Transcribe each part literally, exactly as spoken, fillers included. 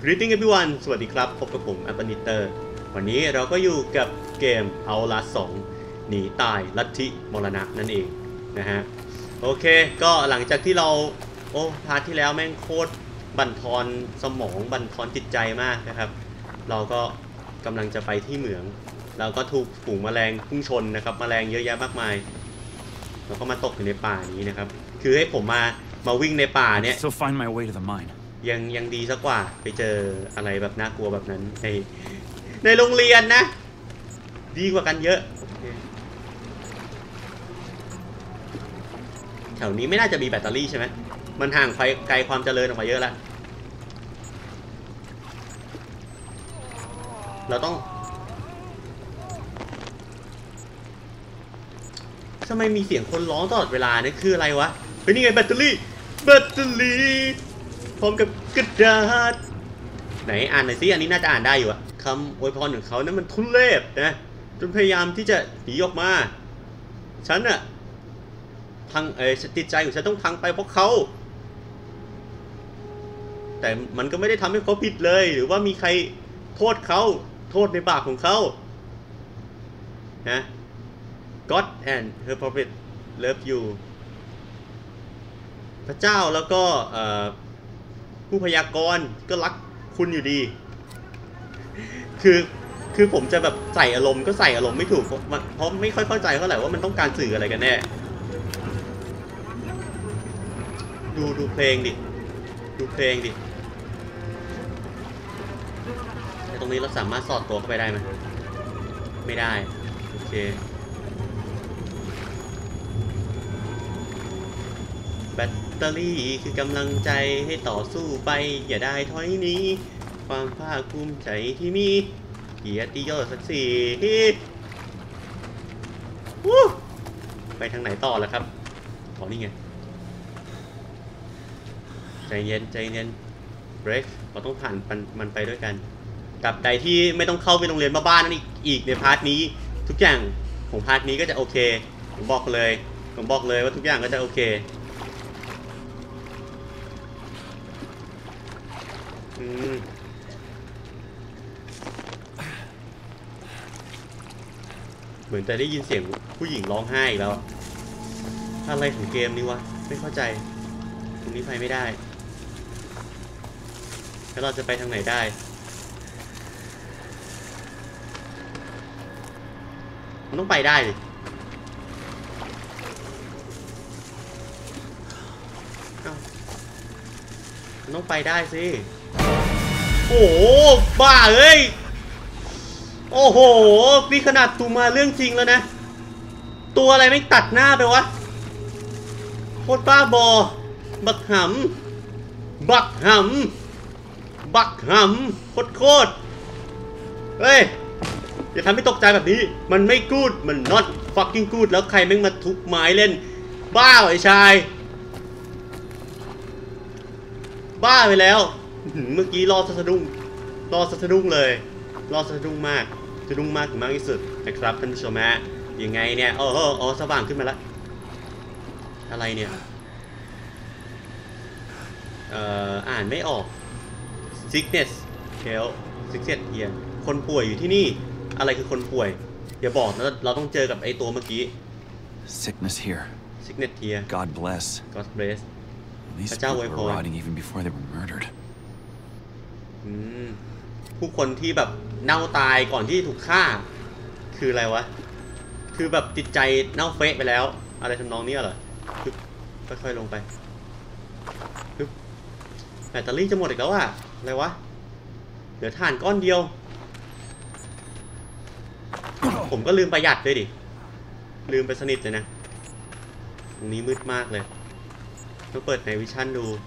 Greeting everyone สวัสดีครับพบกับผมอัปนิเตอร์วันนี้เราก็อยู่กับเกม Outlast สองหนีตายลัทธิมรณะนั่นเองนะฮะโอเคก็หลังจากที่เราโอ้พาร์ทที่แล้วแม่งโคตรบั่นทอนสมองบั่นทอนจิตใจมากนะครับเราก็กำลังจะไปที่เหมืองเราก็ถูกฝูงแมลงพุ่งชนนะครับแมลงเยอะแยะมากมายแล้วก็มาตกอยู่ในป่านี้นะครับคือให้ผมมามาวิ่งในป่าเนี้ยยังยังดีสักกว่าไปเจออะไรแบบน่ากลัวแบบนั้นในในโรงเรียนนะดีกว่ากันเยอะแถวนี้ไม่น่าจะมีแบตเตอรี่ใช่ไหมมันห่างไกลไกลความเจริญออกมาเยอะแล้วเราต้องทำไมมีเสียงคนร้องตลอดเวลาเนี่ยคืออะไรวะเฮ้ยนี่ไงแบตเตอรี่แบตเตอรี่พร้อมกับกระดาษไหนอ่านหน่อยสิอันนี้น่าจะอ่านได้อยู่อะคำอวยพรของเขานั้นมันทุเรศนะจนพยายามที่จะหนีออกมาฉันอะพังเออจิตใจของฉันต้องพังไปเพราะเขาแต่มันก็ไม่ได้ทำให้เขาผิดเลยหรือว่ามีใครโทษเขาโทษในบาปของเขานะ God and her prophet love you พระเจ้าแล้วก็ผู้พยากรณ์ก็รักคุณอยู่ดีคือคือผมจะแบบใส่อารมณ์ก็ใส่อารมณ์ไม่ถูกเพราะเพราะไม่ค่อยเข้าใจเท่าไหร่ว่ามันต้องการสื่ออะไรกันแน่ดูดูเพลงดิดูเพลงดิแต่ตรงนี้เราสามารถสอดตัวเข้าไปได้ไหมไม่ได้โอเคแบตเตอรี่คือกำลังใจให้ต่อสู้ไปอย่าได้ถอยหนีความภาคภูมิใจที่มีเกียรติยศศักดิ์ศรีไปทางไหนต่อแล้วครับอ๋อนี่ไงใจเย็นใจเย็นเบรกเราต้องผ่านมันไปด้วยกันกับใดที่ไม่ต้องเข้าไปโรงเรียนบ้านนั่นอีกในพาร์ทนี้ทุกอย่างของพาร์ทนี้ก็จะโอเคผมบอกเลยผมบอกเลยว่าทุกอย่างก็จะโอเคอืมเหมือนจะได้ยินเสียงผู้หญิงร้องไห้อีกแล้วอะไรของเกมนี้วะไม่เข้าใจตรงนี้ไปไม่ได้แล้วเราจะไปทางไหนได้มันต้องไปได้ดิมันต้องไปได้สิโอ้โหบ้าเอ้ยโอ้โหนี่ขนาดตูมาเรื่องจริงแล้วนะตัวอะไรไม่ตัดหน้าไปวะโคตรบ้าบอบักหำบักหำบักหำโคตรโคตรเฮ้ยอย่าทำให้ตกใจแบบนี้มันไม่กูดมัน not fucking good แล้วใครแม่งมาทุบไม้เล่นบ้าไอ้ชายบ้าไปแล้วเมื่อกี้รอสะดุ้งรอสะดุ้งเลยรอสะดุ้งมากสะดุ้งมากถึงมากที่สุดนะครับท่านผู้ชมฮะยังไงเนี่ยโอ้โหอ๋อสว่างขึ้นมาแล้วอะไรเนี่ยเอ่ออ่านไม่ออก sickness health sickness here คนป่วยอยู่ที่นี่อะไรคือคนป่วยอย่าบอกนะเราต้องเจอกับไอ้ตัวเมื่อกี้ sickness here sickness here God bless God bless พระเจ้าอวยพรผู้คนที่แบบเน่าตายก่อนที่ถูกฆ่าคืออะไรวะคือแบบจิตใจเน่าเฟะไปแล้วอะไรทำนองนี้เหรอค่อยๆลงไปแบตเตอรี่จะหมดอีกแล้วอะอะไรวะเหลือถ่านก้อนเดียวผมก็ลืมประหยัดด้วยดิลืมไปสนิทเลยนะตรงนี้มืดมากเลยต้องเปิดในวิชั่นดู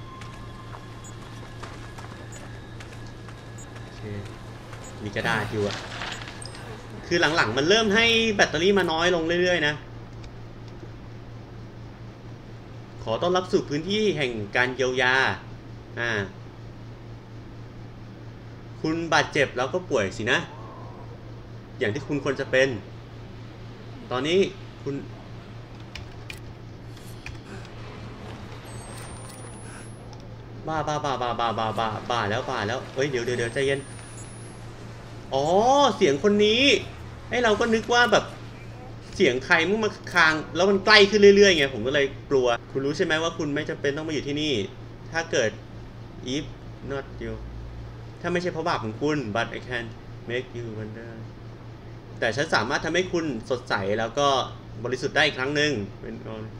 โอเคมีกระดาษอยู่อะคือหลังๆมันเริ่มให้แบตเตอรี่มาน้อยลงเรื่อยๆนะขอต้อนรับสู่พื้นที่แห่งการเยียวยาอ่าคุณบาดเจ็บแล้วก็ป่วยสินะอย่างที่คุณควรจะเป็นตอนนี้คุณ บบ้าบ้าบ้าบ้าบ้าบ้าบ้าบ้าแล้วบ้าแล้วเฮ้ยเดี๋ยวเดี๋ยวเดี๋ยวใจเย็นอ๋อเสียงคนนี้ไอ้เราก็นึกว่าแบบเสียงใครมึงมาคางแล้วมันใกล้ขึ้นเรื่อยๆไงผมก็เลยกลัวคุณรู้ใช่ไหมว่าคุณไม่จำเป็นต้องมาอยู่ที่นี่ถ้าเกิด if not you ถ้าไม่ใช่เพราะบาปของคุณ but I can make you wonder แต่ฉันสามารถทำให้คุณสดใสแล้วก็บริสุทธิ์ได้อีกครั้งหนึ่งเป็น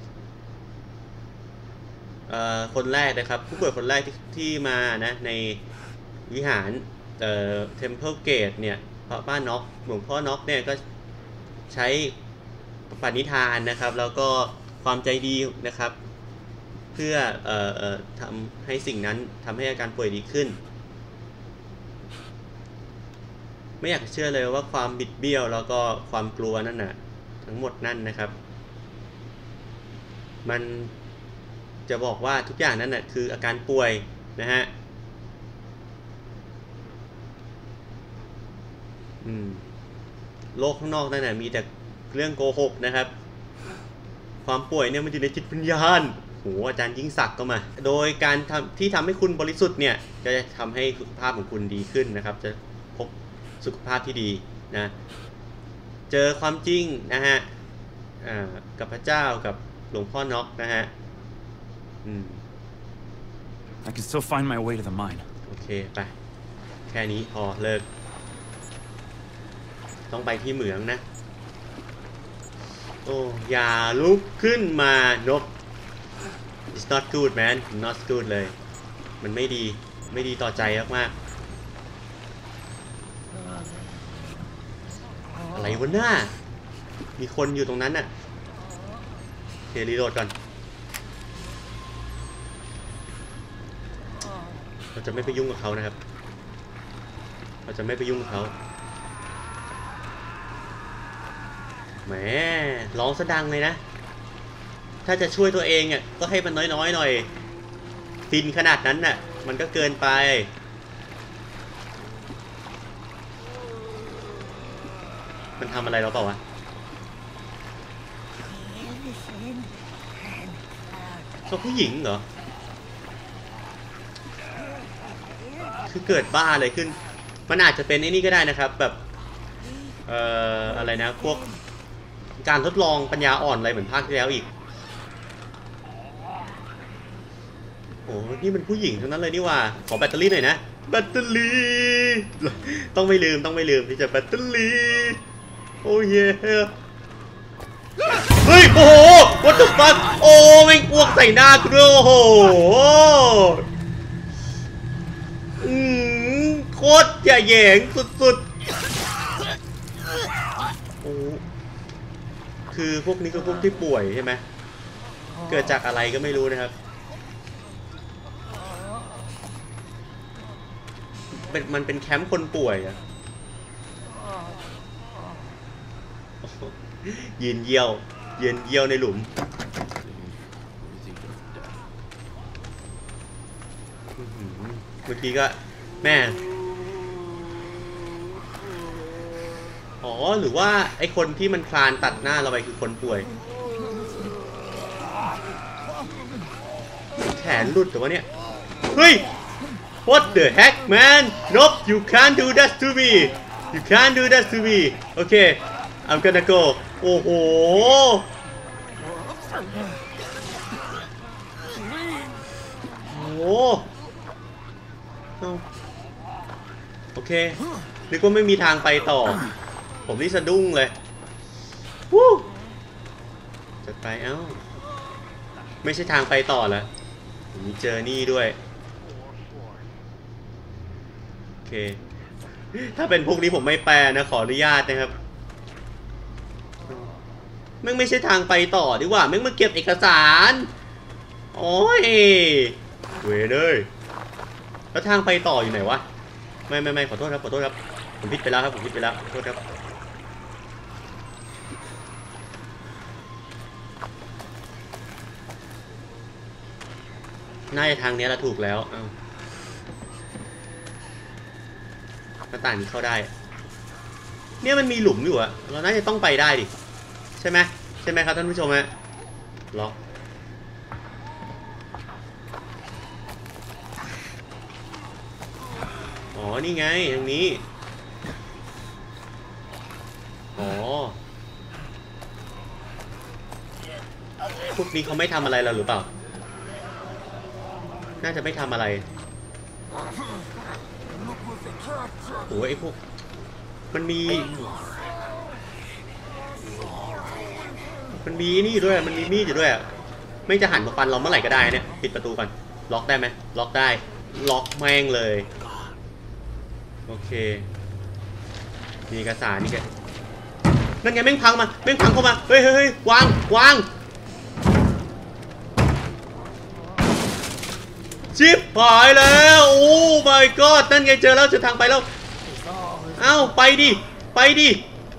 คนแรกนะครับผู้ป่วยคนแรกที่ที่มานะในวิหารเอ่อ Temple Gate เนี่ยพระป้าน็อกหลวงพ่อน็อกเนี่ยก็ใช้ปณิธานนะครับแล้วก็ความใจดีนะครับเพื่อเอ่อเอ่อทำให้สิ่งนั้นทำให้อาการป่วยดีขึ้นไม่อยากเชื่อเลยว่าความบิดเบี้ยวแล้วก็ความกลัวนั่นน่ะทั้งหมดนั่นนะครับมันจะบอกว่าทุกอย่างนั้นน่ะคืออาการป่วยนะฮะอืมโลกข้างนอกนั่นน่ะมีแต่เรื่องโกหกนะครับความป่วยเนี่ยมันอยู่ในจิตวิญญาณโหอาจารย์ยิ่งศักดิ์ก็มาโดยการทำที่ทำให้คุณบริสุทธิ์เนี่ยจะทำให้สุขภาพของคุณดีขึ้นนะครับจะพบสุขภาพที่ดีนะเจอความจริงนะฮะอ่ากับพระเจ้ากับหลวงพ่อน็อกนะฮะอืม I can still find my way to the mine. โอเคไปแค่นี้พอเลิกต้องไปที่เหมืองนะโอ้อย่าลุกขึ้นมานก it's not good man not good เลยมันไม่ดีไม่ดีต่อใจมากๆอะไรวะหน้ามีคนอยู่ตรงนั้นน่ะเดี๋ยวรีโหลดก่อนเราจะไม่ไปยุ่งกับเขานะครับเราจะไม่ไปยุ่งกับเขาแหมร้องซะดังเลยนะถ้าจะช่วยตัวเองอ่ะก็ให้มันน้อยๆหน่อยฟินขนาดนั้นน่ะมันก็เกินไปมันทำอะไรเราเปล่าวะเขาผู้หญิงเหรอคือเกิดบ้าอะไรขึ้นมันอาจจะเป็นไอ้นี่ก็ได้นะครับแบบเอ่ออะไรนะพวกการทดลองปัญญาอ่อนอะไรเหมือนภาคที่แล้วอีกโอ้นี่มันผู้หญิงทั้งนั้นเลยนี่ว่าขอแบตเตอรี่หน่อยนะแบตเตอรี่ต้องไม่ลืมต้องไม่ลืมที่จะแบตเตอรี่โอ้เย่เฮ้ยโอ้โห what the fuck โอ้แม่งอ้วกใส่หน้ากูด้วยโอ้โหอืมโคตรอย่าแหยงสุดๆโอ้คือพวกนี้ก็พวกที่ป่วยใช่ไหมเกิดจากอะไรก็ไม่รู้นะครับเป็นมันเป็นแคมป์คนป่วยอะยืนเยี่ยวยืนเยี่ยวในหลุมเมื่อกี้ก็แม่อ๋อหรือว่าไอคนที่มันคลานตัดหน้าเราไปคือคนป่วยแขนหลุดแต่ว่าเนี่ยเฮ้ย what the heck man nope you can't do that to me you can't do that to me okay I'm gonna go โอ้โหโอ้โหโอเคนึกว่าไม่มีทางไปต่อผมนี่สะดุ้งเลยวู้จัดไปเอ้าไม่ใช่ทางไปต่อแล้วมีเจอนี่ด้วยโอเคถ้าเป็นพวกนี้ผมไม่แปลนะขออนุญาตนะครับแม่งไม่ใช่ทางไปต่อดีกว่าแม่งมาเก็บเอกสารโอ้ยเว้ยเลยแล้วทางไปต่ออยู่ไหนวะไม่ไม่ไม่ขอโทษครับขอโทษครับผมผิดไปแล้วครับผมผิดไปแล้วขอโทษครับน่าจะทางนี้ละถูกแล้วอ้าวหน้าต่างนี้เข้าได้เนี่ยมันมีหลุมอยู่อะเราน่าจะต้องไปได้ดิใช่ไหมใช่ไหมครับท่านผู้ชมฮะล็อกนี่ไงทางนี้อ๋อพวกนี้เขาไม่ทำอะไรเราหรือเปล่าน่าจะไม่ทำอะไรโอ้ยไอ้พวกมันมีมันมีนี่ด้วยมันมีมีดอยู่ด้วยไม่จะหันมาฟันเราเมื่อไหร่ก็ได้เนี่ยปิดประตูก่อนล็อกได้ไหมล็อกได้ล็อกแม่งเลยโอเคมีเอกสารนี่แกนั่นไงแม่งพังมาแม่งพังเข้ามาเฮ้ยเฮ้ยวางวางชิบหายแล้วโอ้ my god นั่นไงเจอแล้วเจอทางไปแล้วเอ้าไปดิไปดิ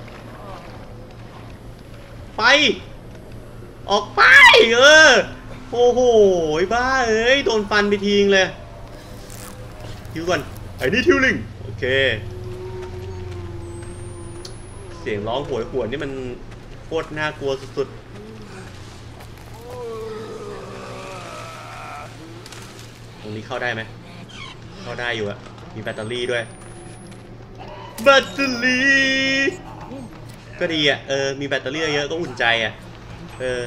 ไปออกไปเออโอ้โหบ้าเอ้ยโดนฟันไปทิ้งเลยทิวก่อนไอ้นี่ทิวลิงโอเคเสียงร้องโหยหวนนี่มันโคตรน่ากลัวสุดๆตรงนี้เข้าได้ไหมเข้าได้อยู่อะมีแบตเตอรี่ด้วยแบตเตอรี่ก็ดีอะเออมีแบตเตอรี่เยอะก็อุ่นใจอะเออ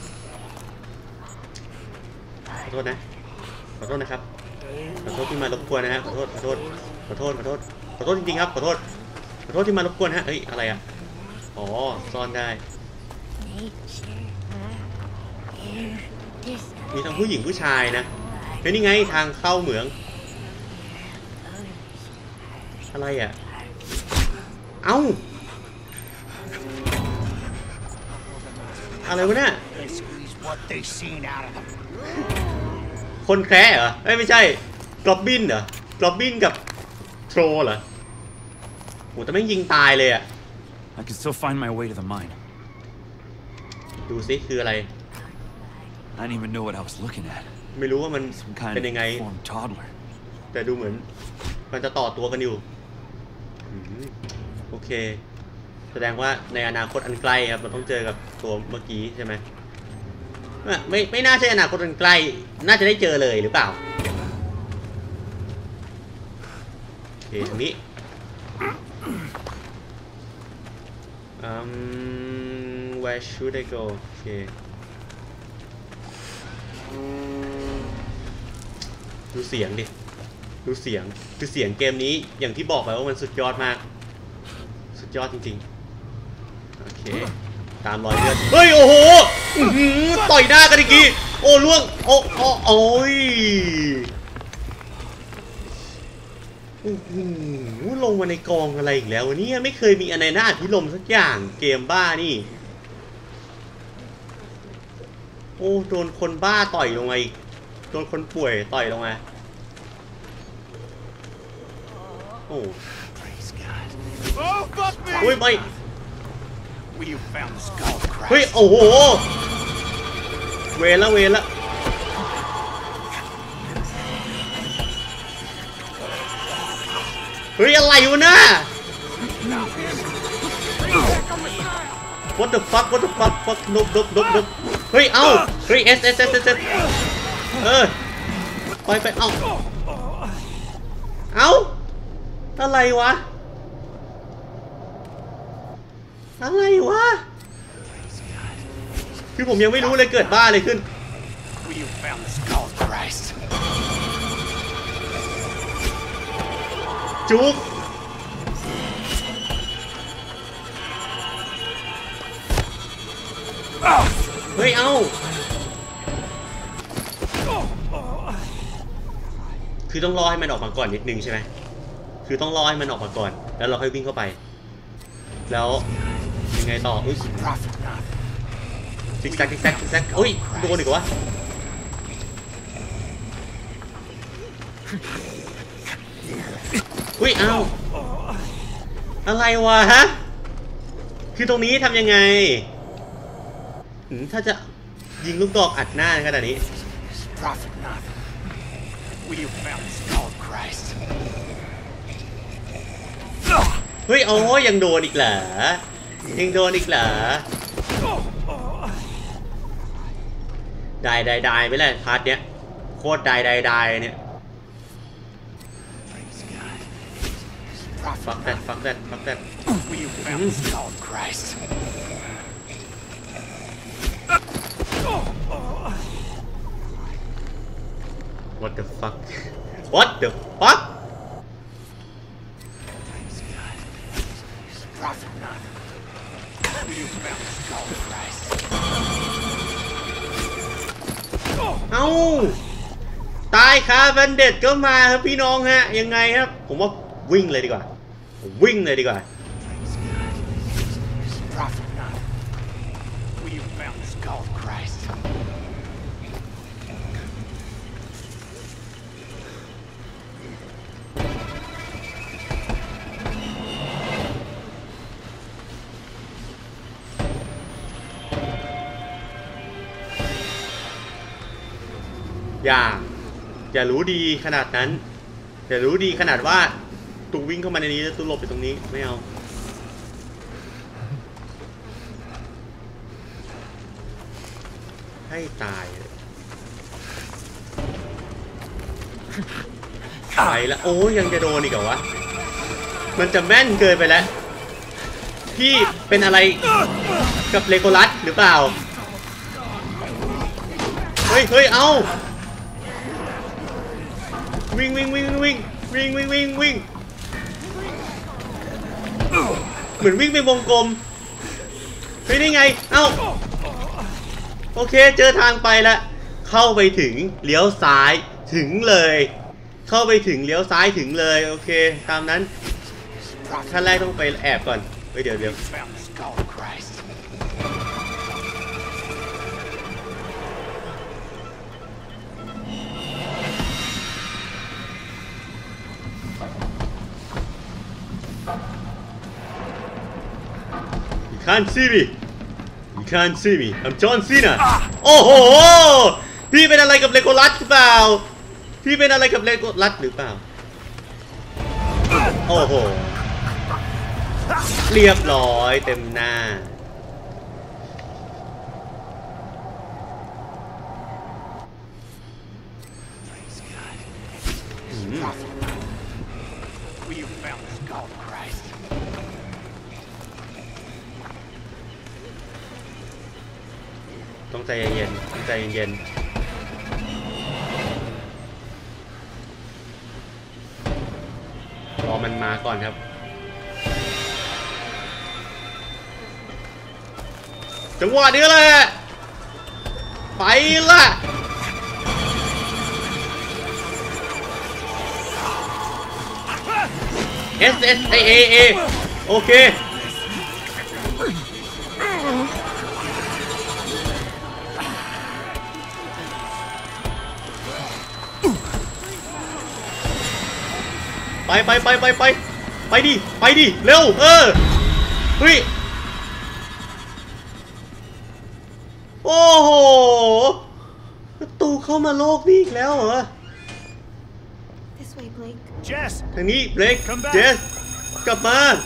ขอโทษนะขอโทษนะครับขอโทษที่มารบกวนนะฮะขอโทษขอโทษขอโทษขอโทษขอโทษจริงๆครับขอโทษขอโทษที่มารบกวนฮะเฮ้ยอะไรอะอ๋อซ่อนได้มีทั้งผู้หญิงผู้ชายนะเฮ้ยนี่ไงทางเข้าเหมืองอะไรอ่ะเอ้าอะไรวะเนี่ยคนแคร์เหรอเอ้ยไม่ใช่กรอบบินเหรอกรอบบินกับโทรเหรอโหแต่ไม่ยิงตายเลยอ่ะ I can still find my way to the mine. ดูสิคืออะไร I didn't even know what I was looking at. ไม่รู้ว่ามัน Some kind เป็นยังไง of deformed toddler. แต่ดูเหมือนมันจะต่อตัวกันอยู่โอเคแสดงว่าในอนาคตอันใกล้ครับเราต้องเจอกับตัวเมื่อกี้ใช่ไหมไม่ไม่น่าใช่อนาคตอันใกล้น่าจะได้เจอเลยหรือเปล่าโอเคตรงนี้อืม where should I go โอเคดูเสียงดิดูเสียงคือเสียงเกมนี้อย่างที่บอกไปว่ามันสุดยอดมากสุดยอดจริงๆโอเคตามรอยเลือดเฮ้ยโอ้โหต่อยหน้ากันอีกทีโอ้ล่วงโอ้โอ้โอ้ยโอ้โหลงมาในกองอะไรอีกแล้ววันนี้ไม่เคยมีอะไรน่าพิลมสักอย่างเกมบ้านี่โอ้โดนคนบ้าต่อยลงมาอีกโดนคนป่วยต่อยลงมาโอ้โอ้ยไม่เฮ้ยโอ้โหเวรละเวรละเฮ้ยอะไรวะน่ะ What the fuck What the fuck fuck นบนบนบนบเฮ้ยเอ้าเฮ้ย S S S S S เออไปไปเอ้าเอ้าอะไรวะอะไรวะคือผมยังไม่รู้เลยเกิดบ้าอะไรขึ้นจุกเฮ้ยเอ้าคือต้องรอให้มันออกมาก่อนนิดนึงใช่ไหมคือต้องรอให้มันออกมาก่อนแล้วเราค่อยวิ่งเข้าไปแล้วยังไงต่ออุ้ยซิกแซกซิกแซกซิกแซกอุ้ยโดนอีกวะอุ้ยเอ้าอะไรวะฮะคือตรงนี้ทำยังไงถ้าจะยิงลูกดอกอัดหน้าขนาดนี้เฮ้ยโอ้ยังโดนอีกเหรอยังโดนอีกเหรอได้ได้ได้ไปเลยพาร์ทเนี้ยโคตรได้ได้ได้เนี่ย fuck that fuck that fuck that You found the skull of Christ. what the fuck what the fuck Prophet none. You found the skull of Christ. เอ้าตายคาแบนเด็ดก็มาครับพี่น้องฮะยังไงครับผมว่าวิ่งเลยดีกว่าวิ่งเลยดีกว่า Prophet none. You found the skull of Christ. อย่าอย่ารู้ดีขนาดนั้นอย่ารู้ดีขนาดว่าตูวิ่งเข้ามาในนี้แล้วตูหลบไปตรงนี้ไม่เอาให้ตายเลยไปแล้วโอ้ยังจะโดนอีกเหรอวะมันจะแม่นเกินไปแล้วพี่เป็นอะไรกับเลโกลัสหรือเปล่าเฮ้ยเฮ้ยเอาวิ่งวิ่งวิ่งวิ่งวิ่งวิ่งวิ่งวิ่งเหมือนวิ่งเป็นวงกลมเฮ้ยนี่ไงเอ้าโอเคเจอทางไปแล้วเข้าไปถึงเลี้ยวซ้ายถึงเลยเข้าไปถึงเลี้ยวซ้ายถึงเลยโอเคตามนั้นขั้นแรกต้องไปแอบก่อนเฮ้ยเดี๋ยวเดี๋ยวcan't see me you can't see me I'm John Cena โอ้โหพี่เป็นอะไรกับเลโกลัสหรือเปล่าพี่เป็นอะไรกับเลโกลัสหรือเปล่าโอ้โหเรียบร้อยเต็มหน้าต้องใจเย็นๆต้องใจเย็นๆรอมันมาก่อนครับจังหวะนี้แหละไปละ S S A A A โอเคไปไปไปไปไปไปดิไปดิเร็วเออเฮ้ยโอ้โหประตูเข้ามาโลกนี้อีกแล้วเหรอ This way, Blake. Jess ทางนี้เบรก Come back เจสกลับมา We're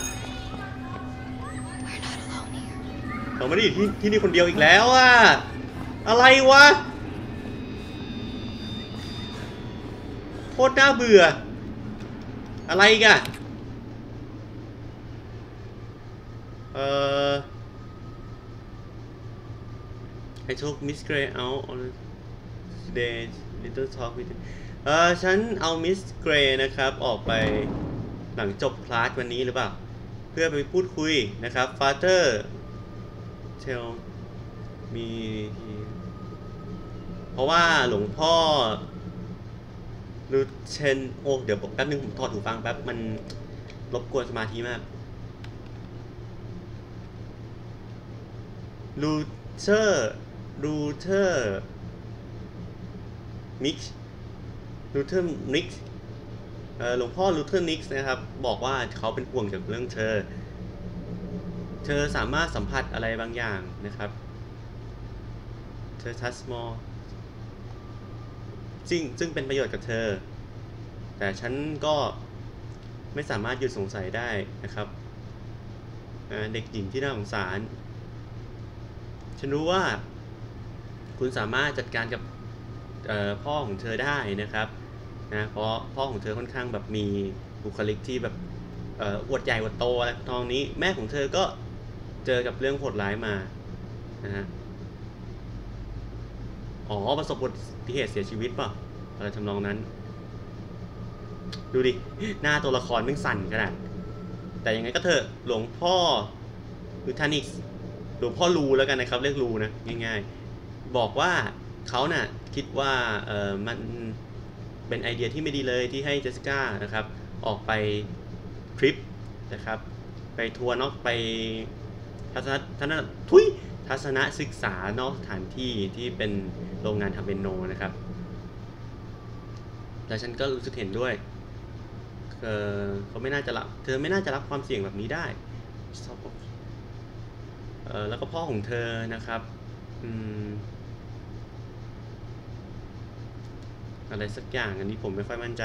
not alone here. เขาไม่ได้อยู่ที่ที่นี่คนเดียวอีกแล้วอะอะไรวะโคตรน่าเบื่ออะไรกันเอ่อ I took Miss Gray out on today little talk with เอ่อฉันเอา Miss Gray นะครับออกไปหลังจบคลาสวันนี้หรือเปล่าเพื่อไปพูดคุยนะครับ Father tell me เพราะว่าหลวงพ่อลูเชนโอ้เดี๋ยวแป๊บนึงผมถอดหูฟังแป๊บมันรบกวนสมาธิมากลูเทอร์ลูเทอร์มิกซ์ลูเทอร์นิกซ์หลวงพ่อลูเทอร์นิกซ์นะครับบอกว่าเขาเป็นห่วงจากเรื่องเธอเธอสามารถสัมผัสอะไรบางอย่างนะครับเธอทัชมอลซึ่งซึ่งเป็นประโยชน์กับเธอแต่ฉันก็ไม่สามารถหยุดสงสัยได้นะครับเด็กหญิงที่น่าสงสารฉันรู้ว่าคุณสามารถจัดการกับพ่อของเธอได้นะครับนะเพราะพ่อของเธอค่อนข้างแบบมีบุคลิกที่แบบเอ่ออวดใหญ่อวดโตอะไรทองนี้แม่ของเธอก็เจอกับเรื่องโหดร้ายมานะฮะอ๋อประสบอุบัติเหตุเสียชีวิตป่ะอะไรทำนองนั้นดูดิหน้าตัวละครมันสั่นขนาดแต่ยังไงก็เถอะหลวงพ่อลูทานิกส์หลวงพ่อลูแล้วกันนะครับเรียกลูนะง่ายๆบอกว่าเขาน่ะคิดว่าเออมันเป็นไอเดียที่ไม่ดีเลยที่ให้เจสสิก้านะครับออกไปทริปนะครับไปทัวร์นอกไปทัศนทัศนทุยทัศนศึกษานอกสถานที่ที่เป็นโรงงานทำเปียโนนะครับแล้วฉันก็รู้สึกเห็นด้วยเออเขาไม่น่าจะรับเธอไม่น่าจะรับความเสี่ยงแบบนี้ได้เออแล้วก็พ่อของเธอนะครับอืมอะไรสักอย่างอันนี้ผมไม่ค่อยมั่นใจ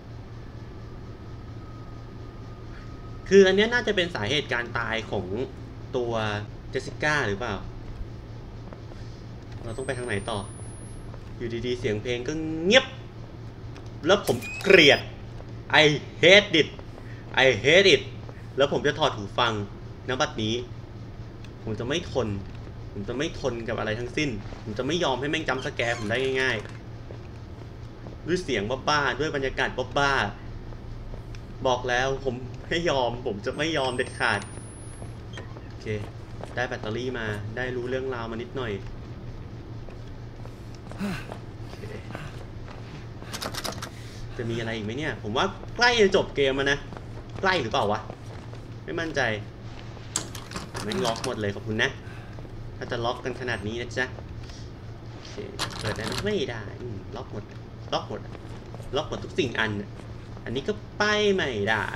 คืออันนี้น่าจะเป็นสาเหตุการตายของตัวเจสสิก้าหรือเปล่าเราต้องไปทางไหนต่ออยู่ดีๆเสียงเพลงก็เงียบแล้วผมเกลียด I hate it I hate it แล้วผมจะถอดหูฟังณบัดนี้ผมจะไม่ทนผมจะไม่ทนกับอะไรทั้งสิ้นผมจะไม่ยอมให้แม่งจำสแกร์ผมได้ง่ายๆด้วยเสียงบ้าๆด้วยบรรยากาศบ้าๆบอกแล้วผมไม่ยอมผมจะไม่ยอมเด็ดขาดโอเคได้แบตเตอรี่มาได้รู้เรื่องราวมานิดหน่อยจะมีอะไรอีกไหมเนี่ยผมว่าใกล้จะจบเกมแล้วนะใกล้หรือเปล่าวะไม่มั่นใจแม่งล็อกหมดเลยขอบคุณนะถ้าจะล็อกกันขนาดนี้นะจ๊ะโอเคเปิดได้ไม่ได้ล็อกหมดล็อกหมดล็อกหมดทุกสิ่งอันอันนี้ก็ไปไม่ได้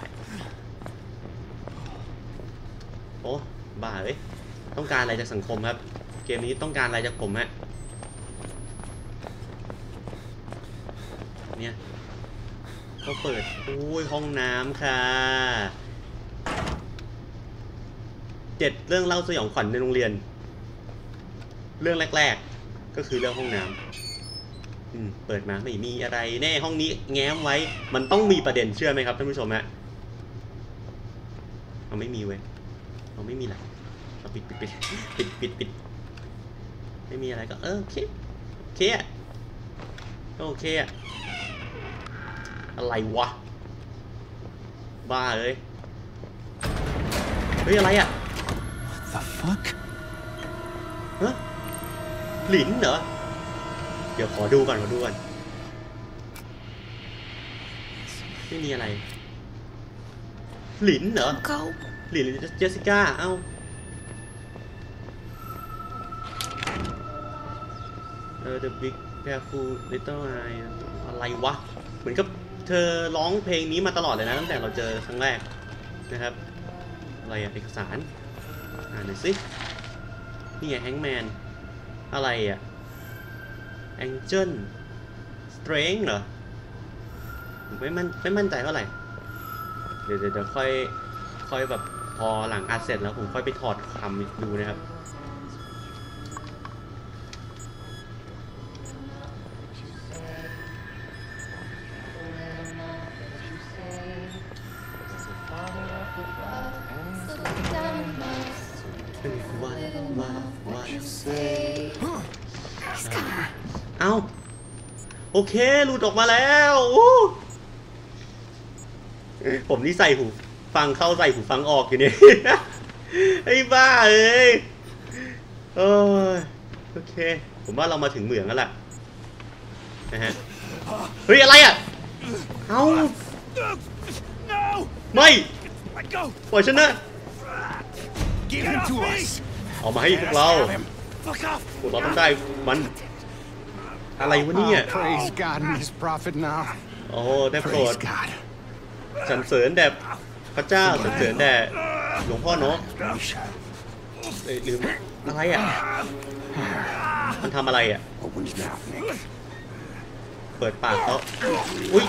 โอ้บ้าเอ้ยต้องการอะไรจากสังคมครับเกมนี้ต้องการอะไรจากผมฮะเนี่ยเขาเปิดโอ้ยห้องน้ำค่ะเจ็ดเรื่องเล่าสยองขวัญในโรงเรียนเรื่องแรกๆก็คือเรื่องห้องน้ำอืมเปิดมาไม่มีอะไรแน่ห้องนี้แง้มไว้มันต้องมีประเด็นเชื่อไหมครับท่านผู้ชมฮะเอาไม่มีเว้ยเอาไม่มีอะไรเอาปิดปิดปิดปิดปิดปิดไม่มีอะไรก็เออโอเคโอเคอะโอเคอะอะไรวะบ้าเลยเฮ้ยอะไรอะ What the fuck ฮะหลินเหรอเดี๋ยวขอดูก่อนขอดูก่อนไม่มีอะไรหลินเหรอ Go. หลินหรือเจสสิก้าเอ้าเออ The Big Careful Little Eye อะไรวะเหมือนกับเธอร้องเพลงนี้มาตลอดเลยนะตั้งแต่เราเจอครั้งแรกนะครับอะไรอะเอกสารอ่านหน่อยสินี่ไงแฮงแมนอะไรอะแองเจิลสเตรนจ์เหรอไม่มั่นไม่มั่นใจเท่าไหร่เดี๋ยวเดี๋ยวค่อยค่อยแบบพอหลังอัดเสร็จแล้วผมค่อยไปถอดคำดูนะครับเอ้าโอเคหลุดออกมาแล้วผมนี่ใส่หูฟังเข้าใส่หูฟังออกอยู่เนี่ยไอ้บ้าเอ้ยโอ้ยโอเคผมว่าเรามาถึงเหมืองแล้วล่ะนะฮะเฮ้ยอะไรอ่ะเอ้าไม่ปล่อยฉันนะเอามาให้พวกเราพวกเราต้องได้มันอะไรวะเนี่ย Praise God and His prophet now โอ้ได้โปรดสรรเสริญแด่พระเจ้าสรรเสริญแด่หลวงพ่อเนาะหรืออะไรอ่ะมันทำอะไรอ่ะเปิดปากเขาอุ้ย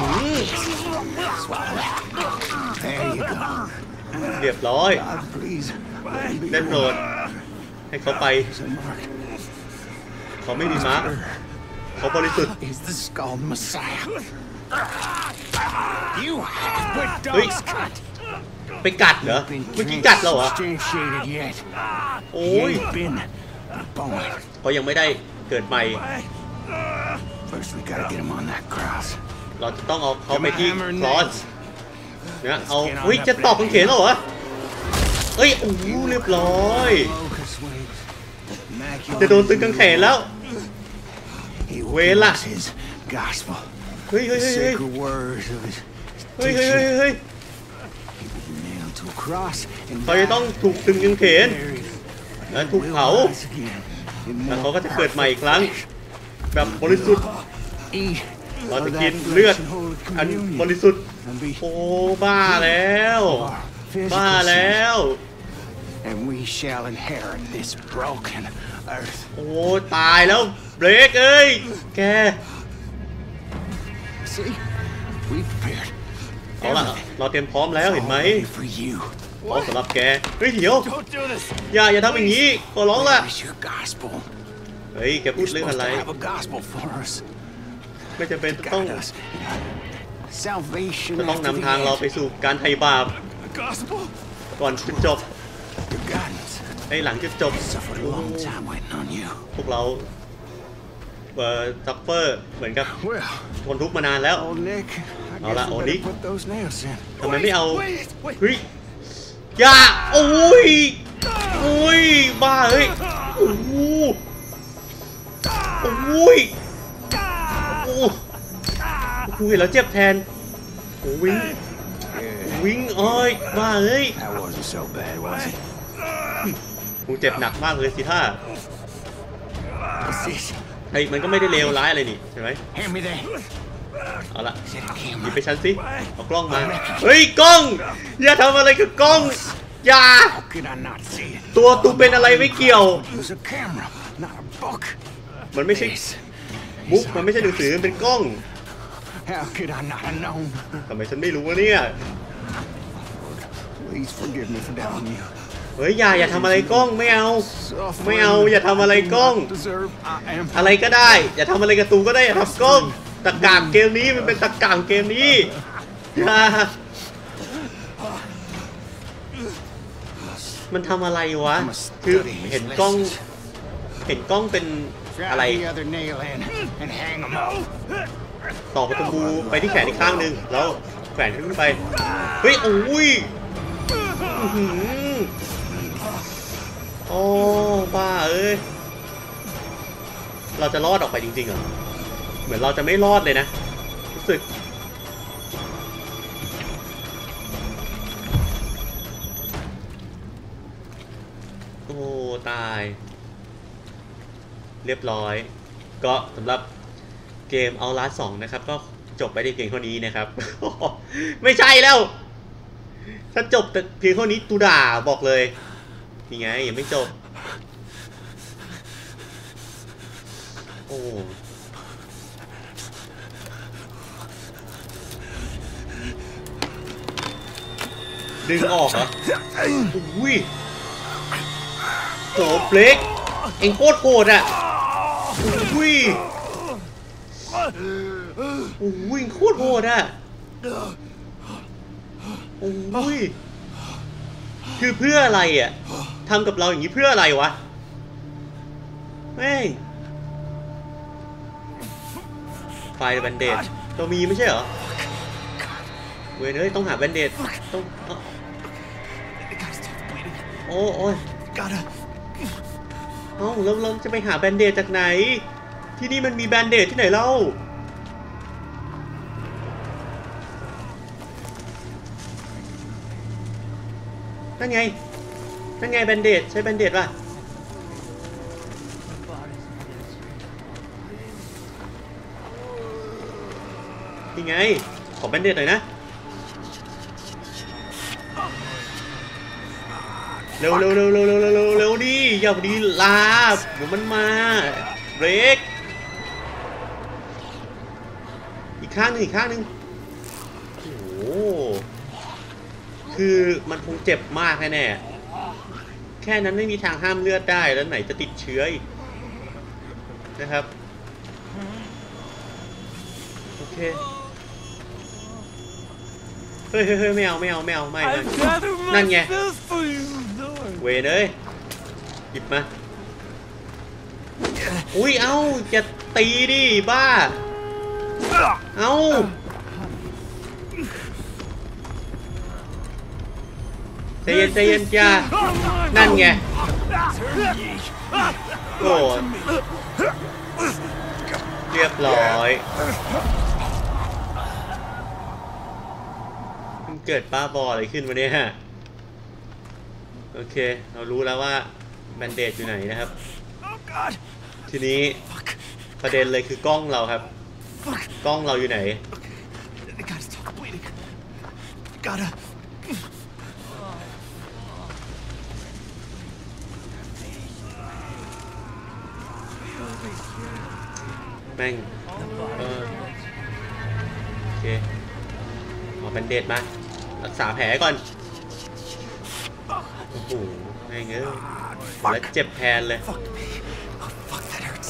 เรียบร้อยได้โปรดให้เขาไปเขาไม่มีมาร์คเขาบริสุทธิ์เฮ้ยไปกัดเหรอเมื่อกี้กัดเราเหรอโอ้ยเขายังไม่ได้เกิดใหม่เราจะต้องเอาเขาไปที่ครอสเนี่ยเอาเฮ้ยจะตอกกางเขนแล้วเหรอเอ้ยโอ้โหเรียบร้อยจะโดนตึงกางเขนแล้วเวล่ะเฮ้ยเฮ้ยเฮ้ยเฮ้ยเฮ้ยเฮ้ยเฮ้ยเฮ้ยเขาจะต้องถูกตึงกางเขนและถูกเผาแล้วเขาก็จะเกิดใหม่อีกครั้งแบบบริสุทธิ์เราจะกินเลือดอันบริสุทธิ์โอ้บ้าแล้วบ้าแล้วโอ้ตายแล้วเบรกเอ้ยแกเอาล่ะเราเตรียมพร้อมแล้วเห็นไหมพร้อมสำหรับแกเฮ้ยเดี๋ยวอย่าอย่าทำอย่างนี้ขอร้องล่ะเฮ้ยแกพูดเรื่องอะไรไม่จำเป็นต้องจะต้องนำทางเราไปสู่การไถ่บาปก่อนจะจบไอ้หลังจะจบพวกเราเอ่อซัฟเฟอร์เหมือนกับทนทุกข์มานานแล้วเอาละโอนิกทำไมไม่เอาเฮ้ยอย่าโอ้ยโอ้ยบ้าเฮ้ยโอ้โหโอ้ยโอ้โหเห็นแล้วเจ็บแทนโอ้วิ่งวิ่งเอ้ยบ้าเฮ้ยกูเจ็บหนักมากเลยสิท่าไอ้มันก็ไม่ได้เลวร้ายอะไรนี่ใช่ไหมเอาละหยิบไปชั้นสิเอากล้องมาเฮ้ยกล้องอย่าทำอะไรกับกล้องอย่าตัวตูเป็นอะไรไม่เกี่ยวมันไม่ใช่บุ๊กมันไม่ใช่หนังสือมันเป็นกล้องทำไมฉันไม่รู้วะเนี่ยเฮ้ยอย่าอย่าทำอะไรกล้องไม่เอาไม่เอาอย่าทำอะไรกล้องอะไรก็ได้อย่าทำอะไรกับตูก็ได้อย่าทำกล้องตะกางเกมนี้มันเป็นตะกางเกมนี้อย่ามันทำอะไรวะคือเห็นกล้องเห็นกล้องเป็นอะไรต่อประตูไปที่แขนอีกข้างหนึ่งแล้วแขวนขึ้นไปเฮ้ยโอ้ยโอ้บ้าเอ้ยเราจะรอดออกไปจริงๆเหรอเหมือนเราจะไม่รอดเลยนะรู้สึกโอ้ตายเรียบร้อยก็สำหรับเกม Outlast สองนะครับก็จบไปได้เพียงเท่านี้นะครับ ไม่ใช่แล้วถ้าจบแต่เพียงเท่านี้ตูด่าบอกเลยนี่ไงยังไม่จบโอ้ดึงออกเหรออุ้ยโหเบรกเอ็งโคตรโหดอ่ะอุ้ยอุ้ยโคตรโหดอ่ะอุ้ยคือเพื่ออะไรอ่ะทำกับเราอย่างนี้เพื่ออะไรวะแม่งไฟแบนเดดเรามีไม่ใช่เหรอเว้ยเอ้ยต้องหาแบนเดดต้องโอ้โอ้ยเอ้าแล้วเราจะไปหาแบนเดดจากไหนที่นี่มันมีแบนเดดที่ไหนเล่านั่นไงนั่นไงแบนเดดใช้แบนเดดป่ะนี่ไงขอแบนเดดหน่อยนะเร็วเร็วเร็วเร็วเร็วเร็วเร็วดิอย่าดีลาเดี๋ยวมันมาเบรกอีกข้างหนึ่งอีกข้างหนึ่งโอ้โหคือมันคงเจ็บมากแน่ๆแค่นั้นไม่มีทางห้ามเลือดได้แล้วไหนจะติดเชื้ออีกนะครับโอเคเฮ้ยเฮ้ยเฮ้ยไม่เอาไม่เอาไม่เอาไม่ไม่ I've gathered นั่นไง myself for you, Lord. เวรเอ้ยหยิบมาอุ้ยเอ้าจะตีดิบ้าเอ้าใจเย็นใจเย็นจ้านั่นไงโอ้เรียบร้อยมันเกิดบ้าบออะไรขึ้นวะเนี่ยโอเคเรารู้แล้วว่าแบนเดจอยู่ไหนนะครับ Oh God. ทีนี้ประเด็นเลยคือกล้องเราครับกล้องเราอยู่ไหน I gotta stop bleeding. Gotta. แม่งเออโอเคเอาแบนเดจมารักษาแผลก่อนโอ้โหแม่งเอ้ยแล้วเจ็บแทนเลย Fuck me. Oh fuck, that hurts.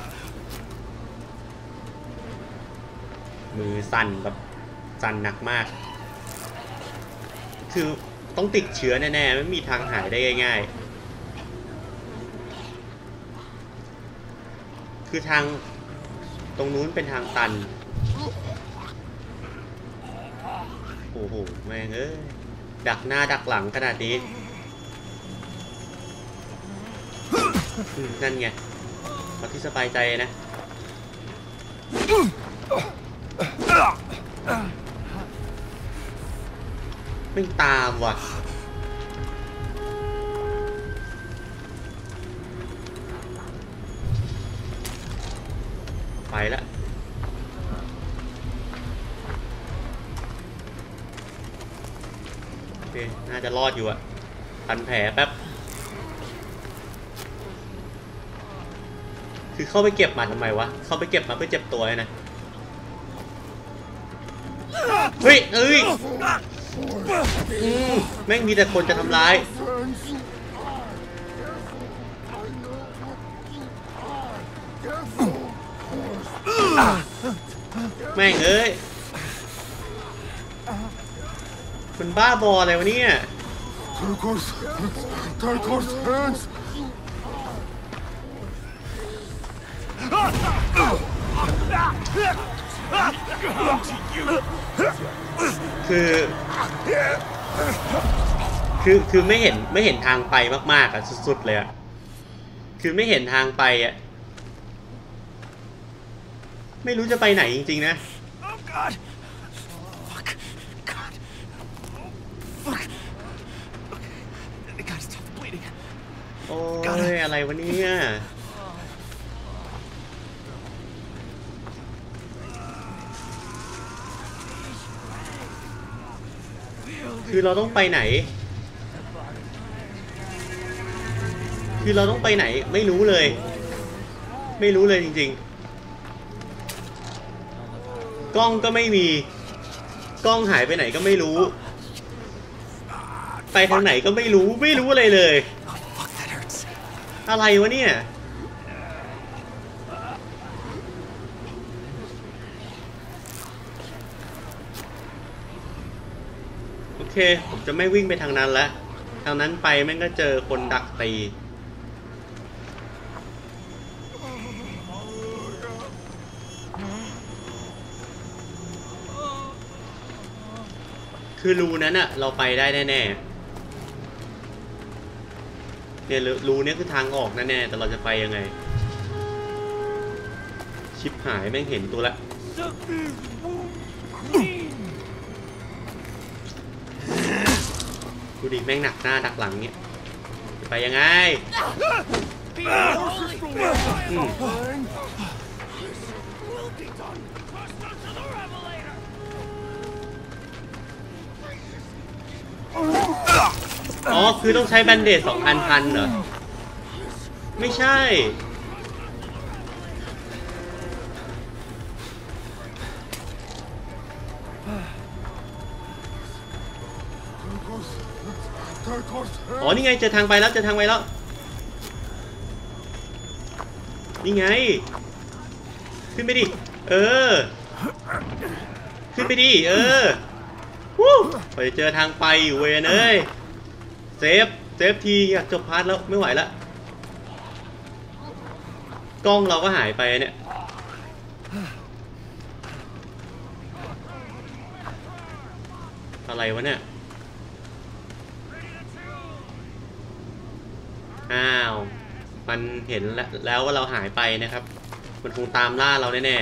มือสั่นแบบสั่นหนักมากคือต้องติดเชื้อแน่ๆไม่มีทางหายได้ง่ายๆคือทางตรงนู้นเป็นทางตันโอ้โหแม่งเอ้ยดักหน้าดักหลังขนาดนี้นั่นไงเอาที่สบายใจนะไม่ตามว่ะไปละโอเคน่าจะรอดอยู่อะพันแผลแป๊บคือเข้าไปเก็บมาทำไมวะเข้าไปเก็บมาเพื่อเจ็บตัวนะเฮ้ยเอ้ยอืมแม่งมีแต่คนจะทำร้ายแม่งเอ้ยคุณบ้าบออะไรวะเนี่ย Take us, take us hands. คือคือคือไม่เห็นไม่เห็นทางไปมากๆอะสุดๆเลยอะคือไม่เห็นทางไปอะไม่รู้จะไปไหนจริงๆนะ Oh God. Fuck. God. Fuck. Okay. I gotta stop bleeding. โอ้ยอะไรวะเนี่ยคือเราต้องไปไหนคือเราต้องไปไหนไม่รู้เลยไม่รู้เลยจริงๆกล้องก็ไม่มีกล้องหายไปไหนก็ไม่รู้ไปทางไหนก็ไม่รู้ไม่รู้อะไรเลย Oh fuck, that hurts. อะไรวะเนี่ยโอเคผมจะไม่วิ่งไปทางนั้นแล้วทางนั้นไปแม่งก็เจอคนดักตีคือรูนั้นอะเราไปได้แน่ๆเนี่ยรูเนี้ยคือทางออกแน่ๆแต่เราจะไปยังไงชิปหายแม่งเห็นตัวละ Suck this wound clean. ดูดิแม่งหนักหน้าดักหลังเนี่ยจะไปยังไง Be holy fire. อืม Will be done. Trust us to the Revelator. อ๋อคือต้องใช้แบนเดจสองอันพันเหรอไม่ใช่อ๋อนี่ไงเจอทางไปแล้วเจอทางไปแล้วนี่ไงขึ้นไปดิเออขึ้นไปดิเออวู้ไปเจอทางไปเวนเอ้ยเซฟเซฟทีอยากจบพาร์ทแล้วไม่ไหวละกล้องเราก็หายไปเนี่ยอะไรวะเนี่ยอ้าวมันเห็นแล้วว่าเราหายไปนะครับมันคงตามล่าเราแน่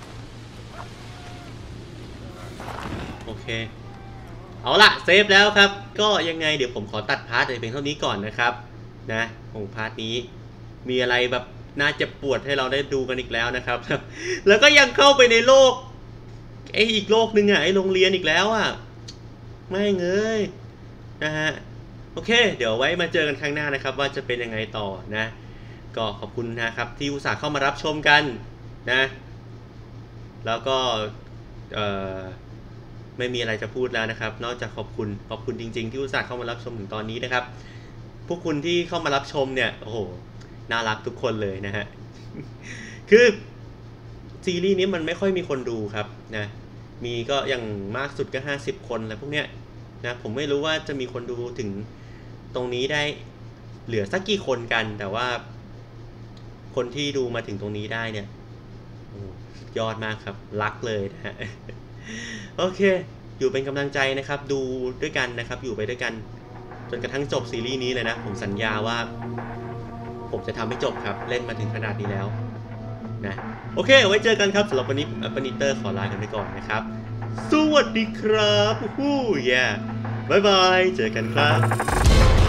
ๆโอเคเอาละเซฟแล้วครับก็ยังไงเดี๋ยวผมขอตัดพาร์ทเพียงเท่านี้ก่อนนะครับนะของพาร์ทนี้มีอะไรแบบน่าเจ็บปวดให้เราได้ดูกันอีกแล้วนะครับแล้วก็ยังเข้าไปในโลกไอ้อีกโลกนึงอ่ะไอ้โรงเรียนอีกแล้วอ่ะไม่เงยนะฮะโอเคเดี๋ยวไว้มาเจอกันครั้งหน้านะครับว่าจะเป็นยังไงต่อนะก็ขอบคุณนะครับที่อุตส่าห์เข้ามารับชมกันนะแล้วก็เอ่อไม่มีอะไรจะพูดแล้วนะครับนอกจากขอบคุณขอบคุณจริงๆที่อุตส่าห์เข้ามารับชมถึงตอนนี้นะครับพวกคุณที่เข้ามารับชมเนี่ยโอ้โหน่ารักทุกคนเลยนะฮะ คือซีรีส์นี้มันไม่ค่อยมีคนดูครับนะมีก็อย่างมากสุดก็ห้าสิบคนอะไรพวกเนี้ยนะผมไม่รู้ว่าจะมีคนดูถึงตรงนี้ได้เหลือสักกี่คนกันแต่ว่าคนที่ดูมาถึงตรงนี้ได้เนี่ยโอ้สุดยอดมากครับรักเลยนะฮะ โอเคอยู่เป็นกำลังใจนะครับดูด้วยกันนะครับอยู่ไปด้วยกันจนกระทั่งจบซีรีส์นี้เลยนะผมสัญญาว่าผมจะทำให้จบครับเล่นมาถึงขนาดนี้แล้วนะโอเคไว้เจอกันครับสำหรับวันนี้อัปเปอร์นิเตอร์ขอลากันไปก่อนนะครับสวัสดีครับฮู้แย่บายบายเจอกันครับ